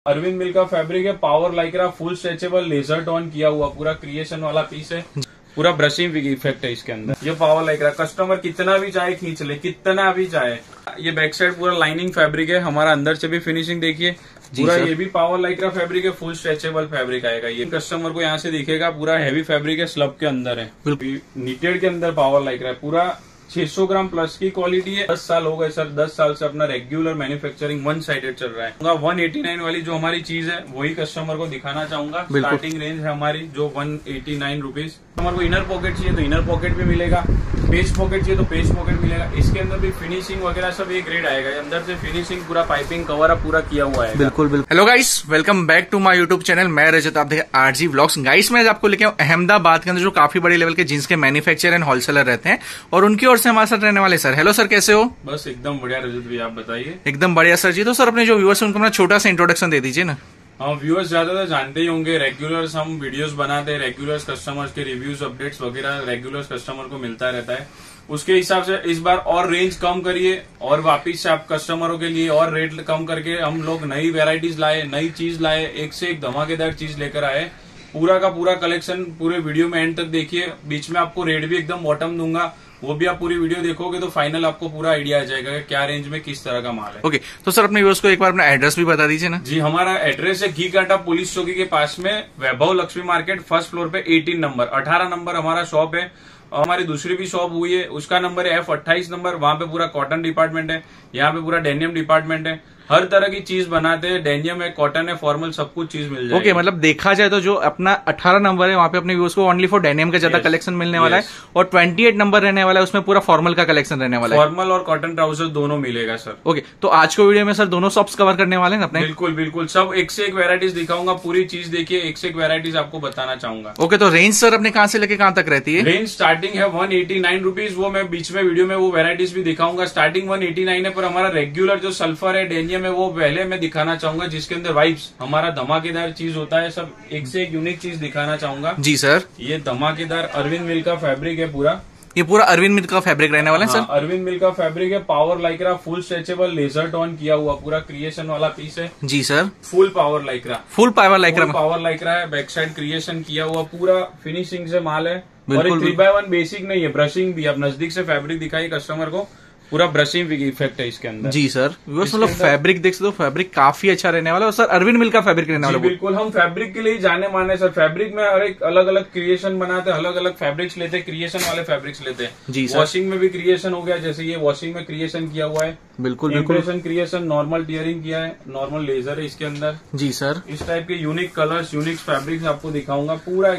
अरविंद मिल का फैब्रिक है, power Lycra, full stretchable, laser tone किया हुआ, पूरा क्रिएशन वाला पीस है, पूरा ब्रशिंग इफेक्ट है इसके अंदर। ये पावर लाइक्रा, कस्टमर कितना भी चाहे खींच ले, कितना भी चाहे। ये बैक साइड पूरा लाइनिंग फैब्रिक है हमारा, अंदर से भी फिनिशिंग देखिए पूरा। ये भी पावर लाइक्रा फैब्रिक है, फुल स्ट्रेचेबल फैब्रिक आएगा। ये कस्टमर को यहाँ से दिखेगा, पूरा हैवी फैब्रिक है, स्लब के अंदर है, नीटेड के अंदर पावर लाइक्रा है। पूरा 600 ग्राम प्लस की क्वालिटी है। 10 साल हो गए सर, 10 साल से अपना रेगुलर मैन्युफैक्चरिंग वन साइडेड चल रहा है। 189 वाली जो हमारी चीज है वही कस्टमर को दिखाना चाहूंगा। स्टार्टिंग रेंज है हमारी जो 189 रुपीज। कस्टमर को इनर पॉकेट चाहिए तो इनर पॉकेट भी मिलेगा, पेज पॉकेट चाहिए तो पेज पॉकेट मिलेगा। इसके अंदर भी फिनिशिंग वगैरह सब एक ग्रेड आएगा। अंदर से फिनिशिंग पूरा पाइपिंग कवर अप पूरा किया हुआ है। बिल्कुल बिल्कुल। Hello guys, welcome back to my YouTube channel. मैं रजत, आप देखें आरजी व्लॉग्स। गाइस मैं आपको लेके आऊं अहमदाबाद के अंदर जो काफी बड़े लेवल के जींस के मैन्युफैक्चर एंड होलसेलर रहते हैं, और उनकी ओर से हमारे साथ रहने वाले सर। हेलो सर, कैसे हो? बस एकदम बढ़िया रजत भी, आप बताइए। एकदम बढ़िया सर जी। तो सर अपने जो व्यूअर्स हैं उनको अपना छोटा सा इंट्रोडक्शन दे दीजिए ना। हाँ, व्यूअर्स ज्यादातर जानते ही होंगे, रेगुलर्स हम वीडियोस बनाते हैं, रेगुलर्स कस्टमर्स के रिव्यूज अपडेट्स वगैरह रेगुलर्स कस्टमर को मिलता रहता है। उसके हिसाब से इस बार और रेंज कम करिए और वापिस से आप कस्टमरों के लिए और रेट कम करके हम लोग नई वेराइटीज लाए, नई चीज लाए, एक से एक धमाकेदार चीज लेकर आए। पूरा का पूरा कलेक्शन पूरे वीडियो में एंड तक देखिए। बीच में आपको रेट भी एकदम बॉटम दूंगा, वो भी आप पूरी वीडियो देखोगे तो फाइनल आपको पूरा आइडिया आ जाएगा कि क्या रेंज में किस तरह का माल है। ओके, तो सर अपने व्यूअर्स को एक बार अपना एड्रेस भी बता दीजिए ना। जी, हमारा एड्रेस है घी कांटा पुलिस चौकी के पास में, Vaibhav Lakshmi market, first floor पे 18 नंबर 18 नंबर हमारा शॉप है। हमारी दूसरी भी शॉप हुई है, उसका नंबर है F28 नंबर। वहां पे पूरा कॉटन डिपार्टमेंट है, यहाँ पे पूरा डेनियम डिपार्टमेंट है। हर तरह की चीज बनाते हैं, डेनियम है, कॉटन है, फॉर्मल, सब कुछ चीज मिल जाएगी। ओके, मतलब देखा जाए तो जो अपना 18 नंबर है वहाँ पे अपने व्यूअर्स को ओनली फॉर डेनियम का ज्यादा कलेक्शन मिलने वाला है, और 28 नंबर रहने वाला है उसमें पूरा फॉर्मल का कलेक्शन रहने वाला है। फॉर्मल और कॉटन ट्राउजर दोनों मिलेगा सर। ओके, तो आज को वीडियो में सर दोनों शॉप्स कवर करने वाले हैं अपने। बिल्कुल बिल्कुल, सब एक से एक वेराइटीज दिखाऊंगा, पूरी चीज देखिए, एक से एक वेराइटीज आपको बताना चाहूंगा। ओके, तो रेंज सर अपने कहाँ से लेके कहाँ तक रहती है? रेंज स्टार्टिंग है 189 रुपीज। वो मैं बीच में वीडियो में वो वेराइटीज भी दिखाऊंगा। स्टार्टिंग 189 है, पर हमारा रेगुलर जो सल्फर है, डेनियम है, वो पहले मैं दिखाना चाहूंगा, जिसके अंदर वाइब्स हमारा धमाकेदार चीज होता है। सब एक से एक यूनिक चीज दिखाना चाहूंगा। जी सर। ये धमाकेदार अरविंद मिल का फैब्रिक है पूरा। ये पूरा अरविंद मिल का फैब्रिक रहने वाला है सर। अरविंद मिल का फैब्रिक है, power Lycra, full stretchable, laser tone किया हुआ, पूरा क्रिएशन वाला पीस है। जी sir. Full power Lycra, full power Lycra, power Lycra है। बैक साइड क्रिएशन किया हुआ, पूरा फिनिशिंग से माल है। और बिल्कुल 3x1 बेसिक नहीं है, ब्रशिंग भी। आप नजदीक से फैब्रिक दिखाइए कस्टमर को, पूरा ब्रशिंग इफेक्ट है इसके अंदर। जी सर। मतलब फैब्रिक देख सकते हो, फैब्रिक काफी अच्छा रहने वाला है। और सर अरविंद मिल का फैब्रिक रहने वाला है। बिल्कुल, हम फैब्रिक के लिए जाने माने सर। फैब्रिक में हर एक अलग अलग क्रिएशन बनाते हैं, अलग अलग फैब्रिक्स लेते हैं, क्रिएशन वाले फैब्रिक्स लेते हैं। जी सर। वॉशिंग में भी क्रिएशन हो गया, जैसे ये वॉशिंग में क्रिएशन किया हुआ है। बिल्कुल बिल्कुल। इम्प्रेशन क्रिएशन, नॉर्मल टीयरिंग किया है, नॉर्मल लेजर है इसके अंदर। जी सर। इस टाइप के यूनिक कलर्स, यूनिक फैब्रिक्स आपको दिखाऊंगा पूरा।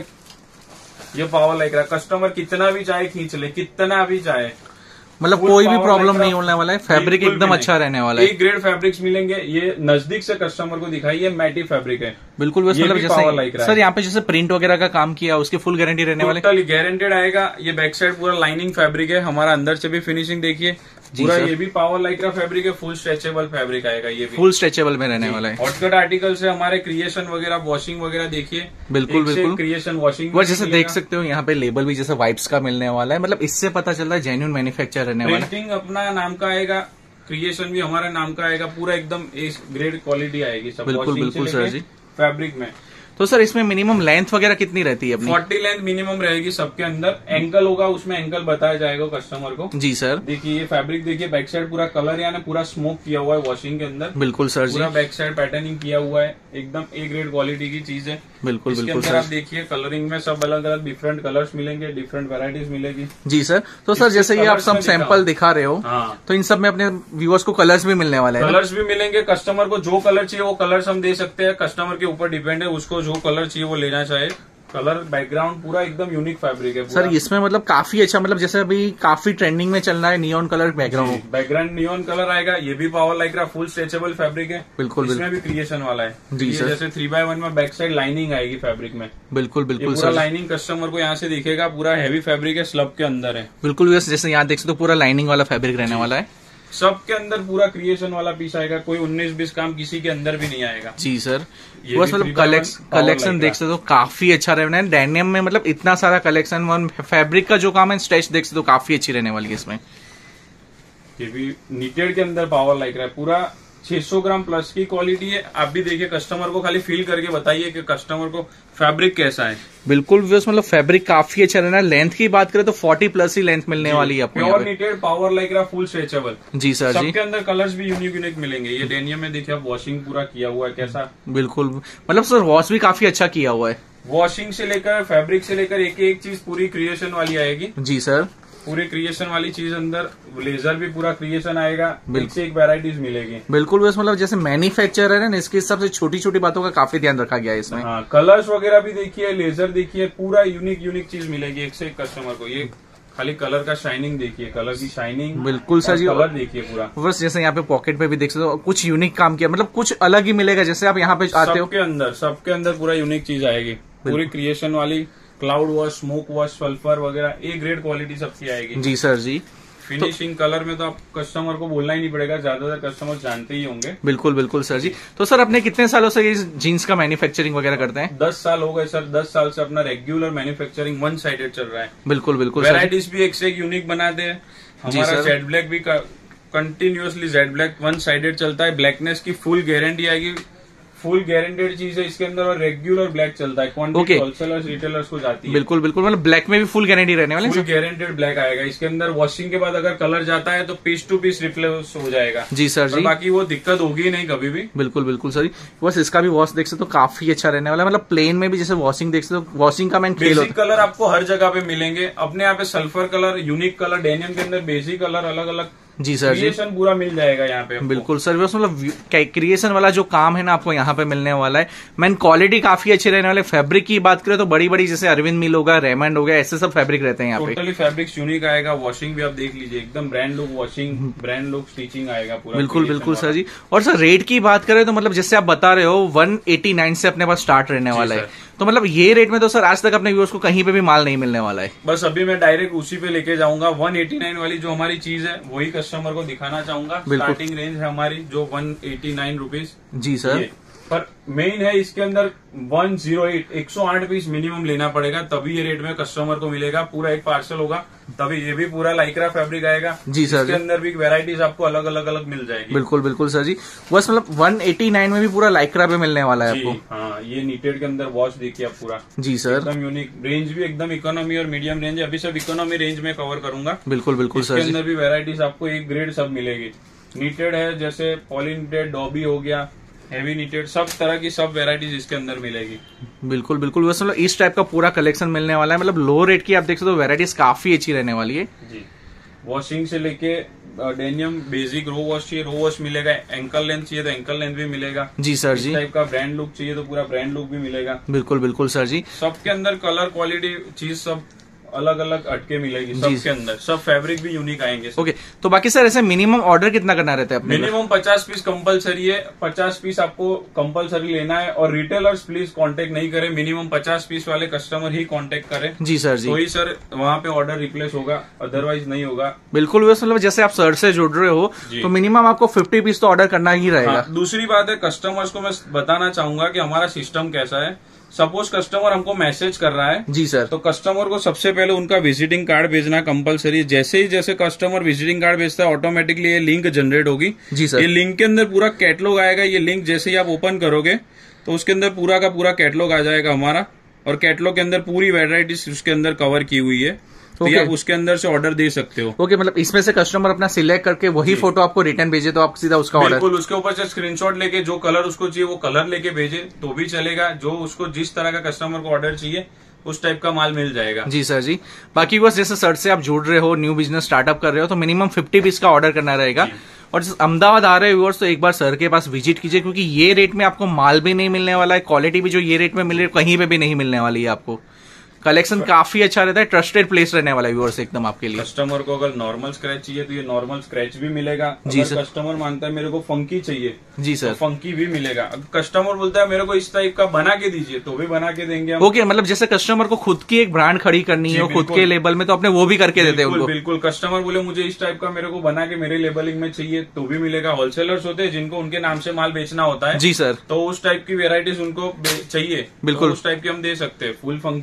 ये पावर लाइक्रा, कस्टमर कितना भी चाहे खींच ले, कितना भी चाहे, मतलब कोई भी प्रॉब्लम नहीं होने वाला है। फैब्रिक एकदम अच्छा रहने वाला है। एक ग्रेड फैब्रिक्स मिलेंगे। ये नजदीक से कस्टमर को दिखाइए, मैटी फैब्रिक है। बिल्कुल, मतलब जैसे सर यहाँ पे जैसे प्रिंट वगैरह का काम किया, उसकी फुल गारंटी रहने वाले। टोटली गारंटेड आएगा। ये बैक साइड पूरा लाइनिंग फैब्रिक है हमारा, अंदर से भी फिनिशिंग देखिए पूरा। ये भी पावर लाइक्रा फैब्रिक है, फुल स्ट्रेचेबल फैब्रिक आएगा। ये भी फुल स्ट्रेचेबल में रहने वाला है। हॉटकट आर्टिकल से हमारे क्रिएशन वगैरह, वॉशिंग वगैरह देखिए। बिल्कुल बिल्कुल, क्रिएशन वॉशिंग वो जैसे देख सकते हो यहाँ पे लेबल भी जैसे वाइब्स का मिलने वाला है। मतलब इससे पता चलता है जेन्युइन मैन्युफैक्चर रहने वाला है। प्रिंटिंग अपना नाम का आएगा, क्रिएशन भी हमारे नाम का आएगा, पूरा एकदम ग्रेड क्वालिटी आएगी सब। बिल्कुल बिल्कुल सर जी। फैब्रिक में तो सर इसमें मिनिमम लेंथ वगैरह कितनी रहती है अपनी? 40 लेंथ मिनिमम रहेगी सबके अंदर। एंकल होगा, उसमें एंकल बताया जाएगा कस्टमर को। जी सर। देखिए ये फैब्रिक देखिए, बैक साइड पूरा कलर यानी पूरा स्मोक किया हुआ है वॉशिंग के अंदर। बिल्कुल सर जी। पूरा बैक साइड पैटर्निंग किया हुआ है, एकदम ए ग्रेड क्वालिटी की चीज है। बिल्कुल बिल्कुल सर। आप देखिए कलरिंग में सब अलग अलग डिफरेंट कलर्स मिलेंगे, डिफरेंट वेराइटीज मिलेगी। जी सर। तो सर जैसे ये आप सब सैंपल दिखा रहे हो, तो इन सब में अपने व्यूअर्स को कलर्स भी मिलने वाले हैं। कलर्स भी मिलेंगे, कस्टमर को जो कलर चाहिए वो कलर्स हम दे सकते हैं। कस्टमर के ऊपर डिपेंड है, उसको जो कलर चाहिए वो लेना चाहे। कलर बैकग्राउंड पूरा एकदम यूनिक फैब्रिक है सर। इसमें मतलब काफी अच्छा, मतलब जैसे अभी काफी ट्रेंडिंग में चल रहा है neon colour background. Background neon colour आएगा। ये भी power Lycra, full stretchable fabric है। बिल्कुल, इसमें भी क्रिएशन वाला है। जी सर। जैसे 3x1 में बैक साइड लाइनिंग आएगी फैब्रिक में। बिल्कुल बिल्कुल पूरा लाइनिंग कस्टमर को यहाँ से दिखेगा, पूरा हैवी फैब्रिक है, स्लब के अंदर है। बिल्कुल, जैसे यहाँ देख सकते हो पूरा लाइनिंग वाला फैब्रिक रहने वाला है। सबके अंदर पूरा क्रिएशन वाला पीस आएगा, कोई 19-20 काम किसी के अंदर भी नहीं आएगा। जी सर। बस मतलब कलेक्शन देख सकते हो काफी अच्छा रहना है। डेनियम में मतलब इतना सारा कलेक्शन, फैब्रिक का जो काम है, स्ट्रेच देख सकते हो काफी अच्छी रहने वाली है इसमें। ये भी नीटेड के अंदर पावर लाइक्रा है, पूरा 600 ग्राम प्लस की क्वालिटी है। आप भी देखिए, कस्टमर को खाली फील करके बताइए कि कस्टमर को फैब्रिक कैसा है। बिल्कुल व्यूअर्स, मतलब फैब्रिक काफी अच्छा रहना है। लेंथ की बात करें तो 40 प्लस ही लेंथ मिलने वाली है आपको। Pure knitted power Lycra full stretchable. जी सर जी। सबके अंदर कलर्स भी यूनिक यूनिक मिलेंगे। ये डेनियम में देखिए आप, वॉशिंग पूरा किया हुआ है कैसा। बिल्कुल, मतलब सर वॉश भी काफी अच्छा किया हुआ है। वॉशिंग से लेकर फैब्रिक से लेकर एक एक चीज पूरी क्रिएशन वाली आएगी। जी सर, पूरी क्रिएशन वाली चीज अंदर, लेजर भी पूरा क्रिएशन आएगा। एक से एक वैरायटीज मिलेगी। बिल्कुल बस, मतलब जैसे मैन्युफैक्चरर है ना, इसके हिसाब से छोटी छोटी बातों का काफी ध्यान रखा गया है इसमें। हाँ, कलर्स वगैरह भी देखिए, लेजर देखिए, पूरा यूनिक यूनिक चीज मिलेगी एक से एक कस्टमर को। ये खाली कलर का शाइनिंग देखिए, कलर की शाइनिंग। बिल्कुल सर जी, कलर देखिए पूरा। बस जैसे यहाँ पे पॉकेट पे भी देख सकते हो, कुछ यूनिक काम किया, मतलब कुछ अलग ही मिलेगा। जैसे आप यहाँ पे आते हो, सबके अंदर पूरा यूनिक चीज आएगी। पूरी क्रिएशन वाली, cloud wash, smoke wash, sulphur वगैरह, ए ग्रेड क्वालिटी सबकी आएगी। जी सर जी। फिनिशिंग कलर में तो आप कस्टमर को बोलना ही नहीं पड़ेगा, ज्यादातर कस्टमर जानते ही होंगे। बिल्कुल बिल्कुल सर जी। तो सर अपने कितने सालों से ये जीन्स का मैन्युफैक्चरिंग वगैरह करते हैं? 10 साल हो गए सर। 10 साल से अपना रेगुलर मैन्युफैक्चरिंग वन साइडेड चल रहा है। बिल्कुल बिल्कुल। वैरायटीज भी एक से एक यूनिक बनाते हैं। हमारा जेड ब्लैक भी continuously jet black one sided चलता है। ब्लैकनेस की फुल गारंटी आएगी, फुल गारंटेड चीज है इसके अंदर। और रेगुलर ब्लैक चलता है, क्वांटिटी होलसेलर्स रिटेलर्स को जाती है। बिल्कुल बिल्कुल, मतलब ब्लैक में भी फुल गारंटी रहने वाली है। फुल गारंटेड ब्लैक आएगा इसके अंदर। वॉशिंग के बाद अगर कलर जाता है तो पीस टू पीस रिप्लेस हो जाएगा। जी सर जी। बाकी वो दिक्कत होगी नहीं कभी भी। बिल्कुल बिल्कुल सर जी। बस इसका भी वॉश देख सकते हो, काफी अच्छा रहने वाला है। मतलब प्लेन में भी जैसे वॉशिंग देख सकते हो, वॉशिंग का मैंने बेसिक कलर आपको हर जगह पे मिलेंगे। अपने यहाँ पे sulphur colour, unique colour, denim के अंदर बेसिक कलर अलग अलग। जी सर जी, क्रिएशन पूरा मिल जाएगा यहाँ पे। बिल्कुल सर, मतलब क्रिएशन वाला जो काम है ना आपको यहाँ पे मिलने वाला है। मैन क्वालिटी काफी अच्छी रहने वाले। फैब्रिक की बात करें तो बड़ी बड़ी जैसे अरविंद मिल होगा, रेमंड हो गया, ऐसे सब फैब्रिक रहते हैं यहाँ पे। टोटली फैब्रिक्स यूनिक आएगा। वॉशिंग भी आप देख लीजिए, एकदम brand look washing, brand look stitching आएगा पूरा। बिल्कुल बिल्कुल सर जी। और सर रेट की बात करें तो मतलब जैसे आप बता रहे हो 189 से अपने पास स्टार्ट रहने वाला है। तो मतलब ये रेट में तो सर आज तक अपने व्यूअर्स को कहीं पे भी माल नहीं मिलने वाला है। बस अभी मैं डायरेक्ट उसी पे लेके जाऊंगा। 189 वाली जो हमारी चीज है वही कस्टमर को दिखाना चाहूंगा। स्टार्टिंग रेंज है हमारी जो 189 रुपीज। जी सर। पर मेन है इसके अंदर 108 पीस मिनिमम लेना पड़ेगा, तभी ये रेट में कस्टमर को मिलेगा। पूरा एक पार्सल होगा तभी। ये भी पूरा लाइक्रा फैब्रिक आएगा। जी सर। इसके अंदर भी वैरायटीज आपको अलग अलग मिल जाएगी। बिल्कुल बिल्कुल सर जी। बस मतलब 189 में भी पूरा लाइक्रा पे मिलने वाला है आपको। हाँ, ये नीटेड के अंदर वॉच देखिए आप पूरा। जी सर, एकदम यूनिक। रेंज भी एकदम इकोनॉमी और मीडियम रेंज है। अभी सब इकोनॉमी रेंज में कवर करूंगा। बिल्कुल बिल्कुल सर। इसके अंदर भी वैरायटीज आपको एक ग्रेड सब मिलेगी। नीटेड है, जैसे पॉली नीटेड, डॉबी हो गया, हेवी नीटेड, सब तरह की सब वैरायटीज इसके अंदर मिलेगी। बिल्कुल बिल्कुल। बस मतलब इस टाइप का पूरा कलेक्शन मिलने वाला है। मतलब लो रेट की आप देख सकते हो, वैरायटीज काफी अच्छी रहने वाली है। जी, वॉशिंग से लेके डेनियम बेसिक रो वॉश चाहिए, रो वॉश मिलेगा। एंकल लेंथ चाहिए तो एंकल लेंथ भी मिलेगा। जी सर जी। इस टाइप का ब्रांड लुक चाहिए तो पूरा ब्रांड लुक भी मिलेगा। बिल्कुल बिल्कुल सर जी। सबके अंदर कलर क्वालिटी चीज सब अलग अलग हटके मिलेगी सबके अंदर। सब फैब्रिक भी यूनिक आएंगे। ओके, तो बाकी सर ऐसे मिनिमम ऑर्डर कितना करना रहता है? मिनिमम 50 पीस कंपलसरी है। 50 पीस आपको कंपलसरी लेना है। और रिटेलर्स प्लीज कांटेक्ट नहीं करें। मिनिमम 50 पीस वाले कस्टमर ही कांटेक्ट करें। जी सर जी। तो ही सर वहाँ पे ऑर्डर रिप्लेस होगा, अदरवाइज नहीं होगा। बिल्कुल, मतलब जैसे आप सर से जुड़ रहे हो तो मिनिमम आपको 50 पीस तो ऑर्डर करना ही रहेगा। हाँ, दूसरी बात है, कस्टमर्स को मैं बताना चाहूंगा कि हमारा सिस्टम कैसा है। सपोज कस्टमर हमको मैसेज कर रहा है। जी सर। तो कस्टमर को सबसे पहले उनका विजिटिंग कार्ड भेजना कंपलसरी। जैसे कस्टमर विजिटिंग कार्ड भेजता है, ऑटोमेटिकली ये लिंक जनरेट होगी। जी सर। ये लिंक के अंदर पूरा कैटलॉग आएगा। ये लिंक जैसे ही आप ओपन करोगे तो उसके अंदर पूरा का पूरा कैटलॉग आ जाएगा हमारा। और कैटलॉग के अंदर पूरी वैरायटीज उसके अंदर कवर की हुई है। तो आप उसके अंदर से ऑर्डर दे सकते हो। ओके, मतलब इसमें से कस्टमर अपना सिलेक्ट करके वही फोटो आपको रिटर्न भेजे तो आप सीधा उसका ऑर्डर। बिल्कुल, उसके ऊपर से स्क्रीनशॉट लेके जो कलर उसको चाहिए वो कलर लेके भेजे तो भी चलेगा। जो उसको जिस तरह का कस्टमर को ऑर्डर चाहिए उस टाइप का माल मिल जाएगा। जी सर जी। बाकी बस जैसे सर से आप जुड़ रहे हो, न्यू बिजनेस स्टार्टअप कर रहे हो तो मिनिमम 50 पीस का ऑर्डर करना रहेगा। और जैसे अहमदाबाद आ रहे हो व्यूअर्स तो एक बार सर के पास विजिट कीजिए, क्योंकि ये रेट में आपको माल भी नहीं मिलने वाला है। क्वालिटी भी जो ये रेट में मिल रही है कहीं पे भी नहीं मिलने वाली है आपको। कलेक्शन काफी अच्छा रहता है। ट्रस्टेड प्लेस रहने वाला है व्यूअर्स एकदम आपके लिए। कस्टमर को अगर नॉर्मल स्क्रैच चाहिए तो ये नॉर्मल स्क्रैच भी मिलेगा। जी सर। कस्टमर मानता है मेरे को फंकी चाहिए, जी सर, तो फंकी भी मिलेगा। कस्टमर बोलता है मेरे को इस टाइप का बना के दीजिए तो भी बना के देंगे हम। ओके, मतलब जैसे कस्टमर को खुद की एक ब्रांड खड़ी करनी है खुद के लेबल में तो अपने वो भी करके देते हैं उनको। बिल्कुल, कस्टमर बोले मुझे इस टाइप का मेरे को बना के मेरे लेबलिंग में चाहिए तो भी मिलेगा। होलसेलर्स होते हैं जिनको उनके नाम से माल बेचना होता है। जी सर। तो उस टाइप की वेराइटीज उनको चाहिए, बिल्कुल उस टाइप की हम दे सकते हैं। फुल फंकी चाहिए,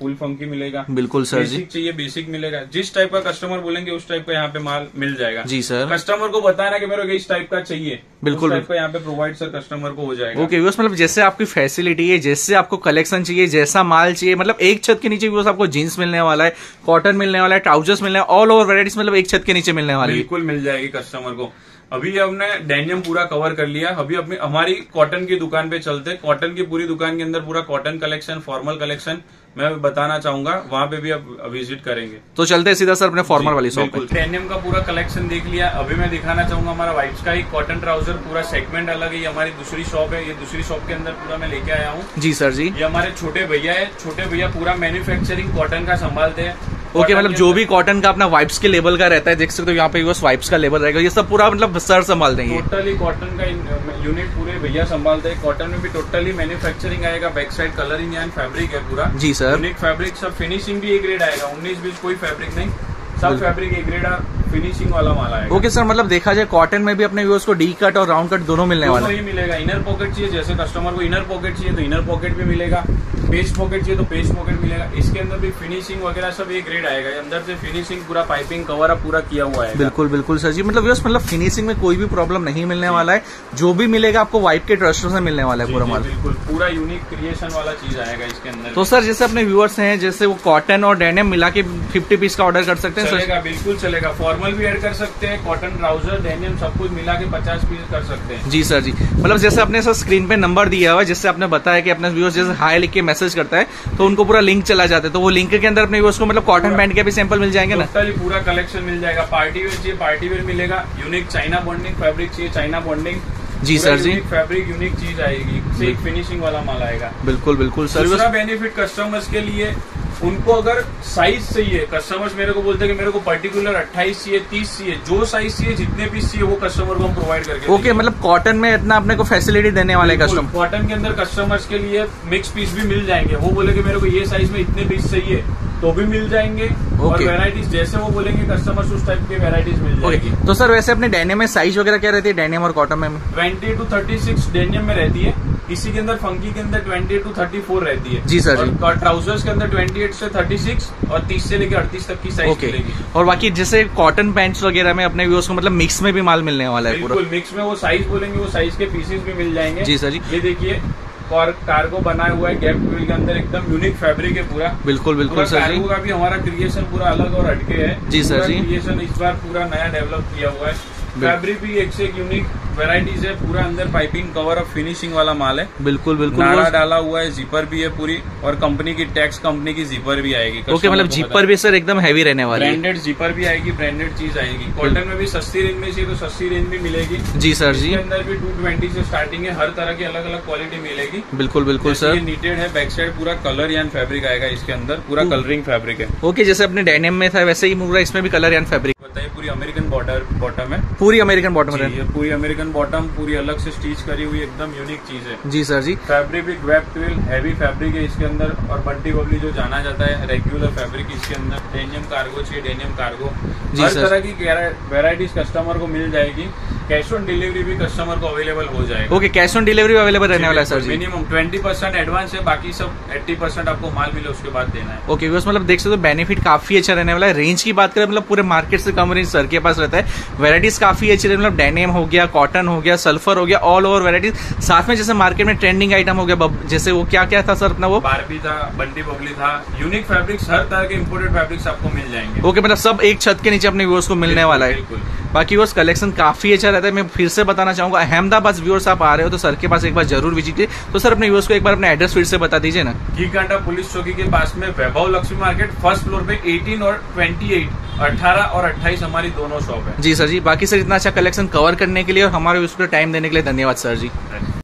फुल फंकी मिलेगा। बिल्कुल सर जी। बेसिक चाहिए बेसिक मिलेगा, जिस टाइप का कस्टमर बोलेंगे उस टाइप का यहाँ पे माल मिल जाएगा। जी सर। कस्टमर को बताना कि मेरे को इस टाइप का चाहिए, बिल्कुल उस टाइप का यहाँ पे प्रोवाइड सर कस्टमर को हो जाएगा। ओके व्यूअर्स, मतलब जैसे आपकी फैसिलिटी है, जैसे आपको कलेक्शन चाहिए, जैसा माल चाहिए, मतलब एक छत के नीचे व्यूअर्स आपको जीन्स मिलने वाला है, कॉटन मिलने वाला है, ट्राउजर्स मिलने वाला है, ऑल ओवर वेराइटीज मतलब एक छत के नीचे मिलने वाली है। बिल्कुल मिल जाएगी कस्टमर को। अभी हमने डेनियम पूरा कवर कर लिया, अभी अपनी हमारी कॉटन की दुकान पे चलते। कॉटन की पूरी दुकान के अंदर पूरा कॉटन कलेक्शन, फॉर्मल कलेक्शन मैं बताना चाहूंगा, वहां पे भी आप विजिट करेंगे। तो चलते हैं सीधा सर अपने फॉर्मल वाली शॉप पे। डेनियम का पूरा कलेक्शन देख लिया, अभी मैं दिखाना चाहूंगा हमारा वाइब्स का ही कॉटन ट्राउजर, पूरा सेगमेंट अलग है। ये हमारी दूसरी शॉप है, ये दूसरी शॉप के अंदर पूरा मैं लेके आया हूँ। जी सर जी। ये हमारे छोटे भैया है, छोटे भैया पूरा मैन्युफैक्चरिंग कॉटन का संभालते हैं। ओके, मतलब जो भी कॉटन का अपना वाइब्स के लेवल का रहता है, देख सकते हो यहाँ पे वाइब्स का लेवल रहेगा, ये सब पूरा मतलब सर संभाल देंगे। टोटली कॉटन का यूनिट पूरे भैया संभालते हैं। कॉटन में भी टोटली मैन्युफैक्चरिंग आएगा, back side colouring and fabric है पूरा। जी सर। यूनिक फैब्रिक, सब फिनिशिंग भी एक ग्रेड आएगा, 19-20 कोई फैब्रिक नहीं, सब फैब्रिक एक ग्रेड फिनिशिंग वाला माल आएगा। ओके सर, मतलब देखा जाए कॉटन में भी अपने व्यूअर्स को डी कट और राउंड कट दोनों मिलने वाला है। मिलेगा। इनर पॉकेट चाहिए, जैसे कस्टमर को इनर पॉकेट चाहिए तो इनर पॉकेट भी मिलेगा, पेस्ट पॉकेट चाहिए तो पेस्ट पॉकेट मिलेगा। इसके अंदर भी फिनिशिंग वगैरह सब एक ग्रेड आएगा, अंदर से फिनिशिंग पूरा पाइपिंग कवर अप पूरा किया हुआ है। बिल्कुल बिल्कुल सर जी, मतलब फिनिशिंग में कोई भी प्रॉब्लम नहीं मिलने वाला है, जो भी मिलेगा आपको वाइब के ट्रस्टों से मिलने वाला है पूरा माल। बिल्कुल पूरा यूनिक क्रिएशन वाला चीज आएगा इसके अंदर। तो सर जैसे अपने व्यूअर्स हैं, जैसे वो कॉटन और डेनिम मिला के 50 पीस का ऑर्डर कर सकते हैं? चलेगा, बिल्कुल चलेगा। फॉर्मल भी ऐड कर सकते हैं, कॉटन ट्राउजर डेनिम सब कुछ मिला के 50 पीस कर सकते हैं। जी सर जी, मतलब जैसे अपने सर स्क्रीन पे नंबर दिया हुआ है, जैसे आपने बताया कि अपने व्यूअर्स जैसे हाई लिख के मैसेज करता है तो उनको पूरा लिंक चला जाता है, तो वो लिंक के अंदर अपने व्यूअर्स को मतलब कॉटन पैंट के भी सैंपल मिल जाएंगे ना? टोटली पूरा कलेक्शन मिल जाएगा। पार्टी वेयर चाहिए पार्टी वेयर मिलेगा, यूनिक चाइना बॉन्डिंग फैब्रिक चाहिए चाइना बॉन्डिंग। जी सर जी। फैब्रिक यूनिक चीज आएगी, एक फिनिशिंग वाला माल आएगा। बिल्कुल बिल्कुल सर। दूसरा बेनिफिट कस्टमर्स के लिए, उनको अगर साइज चाहिए, कस्टमर्स मेरे को बोलते हैं कि मेरे को पर्टिकुलर 28 चाहिए 30 चाहिए, जो साइज चाहिए जितने पीस चाहिए वो कस्टमर को हम प्रोवाइड करके। ओके, मतलब कॉटन में इतना अपने को फैसिलिटी देने वाले कस्टमर। कॉटन के अंदर कस्टमर्स के लिए मिक्स पीस भी मिल जाएंगे, वो बोले कि मेरे को ये साइज में इतने पीस चाहिए तो भी मिल जाएंगे। और वेराइटीज जैसे वो बोलेंगे कस्टमर्स उस टाइप की वेराइटीज मिल जाएगी। तो सर वैसे अपने डेनिम में साइज वगैरह क्या रहती है, डेनिम और कॉटन में? 20 to 36 डेनियम में रहती है, इसी के अंदर फंकी के अंदर 20 to 34 रहती है। जी सर जी। और ट्राउजर्स के अंदर 28 से 36 और 30 से लेकर 38 तक की साइज मिलेगी। और बाकी जैसे कॉटन पैंट्स वगैरह में अपने व्यूअर्स को मतलब मिक्स में भी माल मिलने वाला है पूरा? बिल्कुल मिक्स में, वो साइज बोलेंगे वो साइज के पीसेस भी मिल जाएंगे। जी सर जी। ये देखिए और कार्गो बनाया हुआ है, गैप ट्विल के अंदर एकदम यूनिक फैब्रिक है पूरा। बिल्कुल बिल्कुल सर जी। कार्गो का भी हमारा क्रिएशन पूरा अलग और हटके है। जी सर जी। क्रिएशन इस बार पूरा नया डेवलप किया हुआ है। फैब्रिक भी एक से एक यूनिक वेराइटीज है, पूरा अंदर पाइपिंग कवर और फिनिशिंग वाला माल है। बिल्कुल बिल्कुल। नाड़ा डाला हुआ है, जिपर भी है पूरी, और कंपनी की टैक्स कंपनी की जिपर भी आएगी। ओके, मतलब जिपर भी सर एकदम हैवी रहने वाली है। ब्रांडेड जिपर भी आएगी, ब्रांडेड चीज आएगी। कॉटन में भी सस्ती रेंज में चाहिए तो सस्ती रेंज भी मिलेगी। जी सर जी। इसके अंदर भी 220 से स्टार्टिंग है, हर तरह की अलग अलग क्वालिटी मिलेगी। बिल्कुल बिल्कुल सर। ये नीटेड है, बैक साइड पूरा कलर यान फैब्रिक आएगा इसके अंदर, पूरा कलरिंग फैब्रिक है। ओके, जैसे अपने डेनिम में था वैसे ही पूरा इसमें भी कलर यान फैब्रिक बताइए। पूरी अमेरिकन बॉटम है, पूरी अमेरिकन बॉटम है। ये पूरी अमेरिकन बॉटम पूरी अलग से स्टिच करी हुई एकदम यूनिक चीज है। जी सर जी। फैब्रिक भी वेब ट्विल हैवी फैब्रिक है इसके अंदर, और बंटी बबली जो जाना जाता है रेगुलर फैब्रिक इसके अंदर। डेनियम कार्गो चाहिए डेनियम कार्गो, हर तरह की वेराइटीज कस्टमर को मिल जाएगी। कैश ऑन डिलीवरी भी कस्टमर को अवेलेबल हो जाएगा। Okay, cash on delivery available रहने वाला है सर जी। मिनिमम 20% एडवांस है, बाकी सब 80% आपको माल मिले उसके बाद देना है। ओके, मतलब देख सकते हो बेनिफिट काफी अच्छा रहने वाला है। रेंज की बात करें मतलब पूरे मार्केट से कम रेंज सर के पास रहता है। वेराइटीज काफी अच्छी रहती है, मतलब डेनिम हो गया, कॉटन हो गया, सल्फर हो गया, ऑल ओवर वेराइटीज। साथ में जैसे मार्केट में ट्रेंडिंग आइटम हो गया, जैसे वो क्या क्या था सर अपना, वो बारबी था, बंटी बबली था, यूनिक फैब्रिक्स, हर तरह के इम्पोर्टेड फैब्रिक्स आपको मिल जाएंगे। ओके, मतलब सब एक छत के नीचे अपने व्यूअर्स को मिलने वाला है। बाकी व्यूअर्स कलेक्शन काफी अच्छा रहता है। मैं फिर से बताना चाहूंगा, अहमदाबाद व्यूअर्स आप आ रहे हो तो सर के पास एक बार जरूर विजिट कीजिए। तो सर अपने व्यूअर्स को एक बार अपना एड्रेस फिर से बता दीजिए ना। घीकांटा पुलिस चौकी के पास में Vaibhav Lakshmi market, first floor पे 18 और 28, 18 और 28 हमारी दोनों शॉप है। जी सर जी। बाकी सर इतना अच्छा कलेक्शन कवर करने के लिए और हमारे व्यूअर्स को टाइम देने के लिए धन्यवाद सर जी।